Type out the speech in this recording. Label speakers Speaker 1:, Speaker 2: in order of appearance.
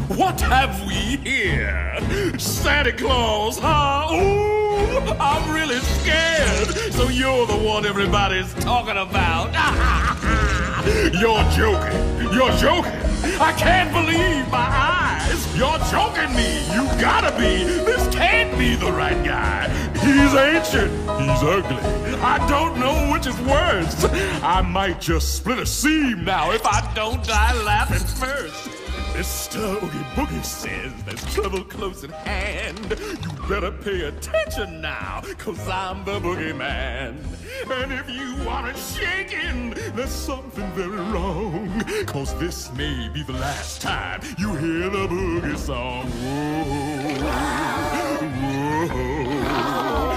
Speaker 1: what have we here? Santa Claus, huh? Ooh, I'm really scared. So you're the one everybody's talking about. You're joking. You're joking. I can't believe my eyes. You're joking me. You gotta be. This can't be the right guy. He's ancient. He's ugly. I don't know which is worse. I might just split a seam now if I don't die laughing first. Mr. Oogie Boogie says there's trouble close at hand. You better pay attention now, 'cause I'm the boogeyman. And if you want it shaking, there's something very wrong, 'cause this may be the last time you hear the boogie song. Whoa, whoa.